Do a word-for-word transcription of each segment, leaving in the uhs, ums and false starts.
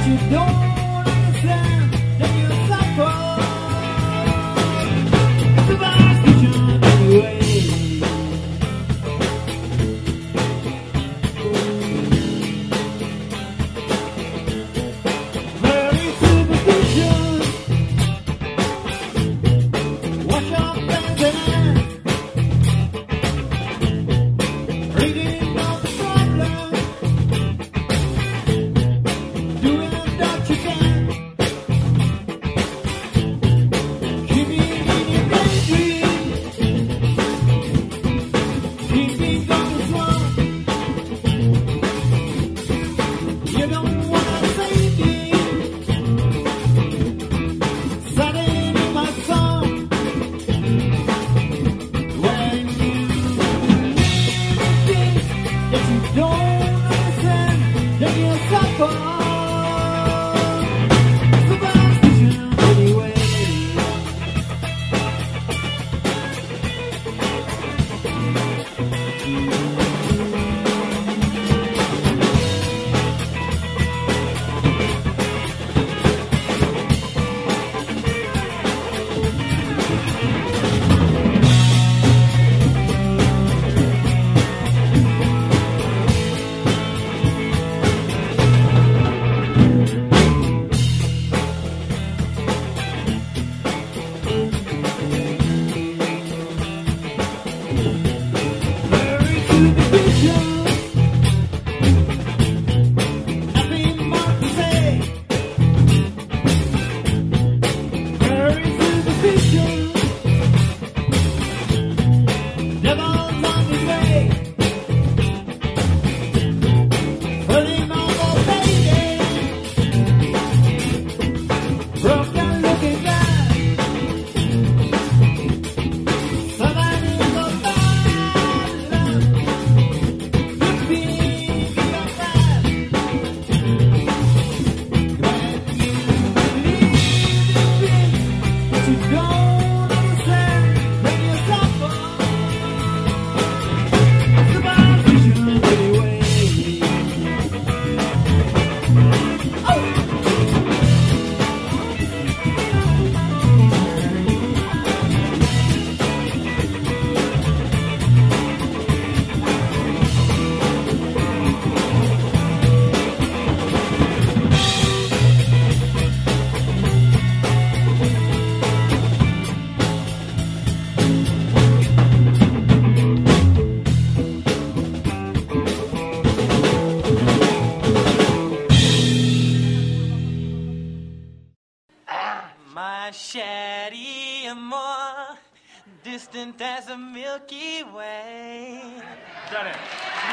you don't understand that you're a psycho. It's a vice vision anyway. Very superstitious. Wash your hands and hands. Reading all the problems. Doing what you can. Keeping in your daydream. Keeping going slow. You don't wanna save me. Sudden in my song. When you think that you don't understand, then you'll suffer. It's a vice vision anyway. Very superstitious. Nothing more to say. Very superstitious. Devil's on his way. Hurting all the baby. Broken looking glass. Somebody in the bottom. Could be your friend. When you believe in things that you don't understand, then you suffer. It's a vice vision anyway. Oh! My Shady more distant as the Milky Way. Done it.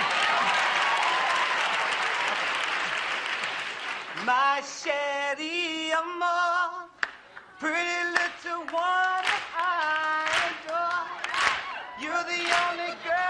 My Shady more pretty little one I adore. You're the only girl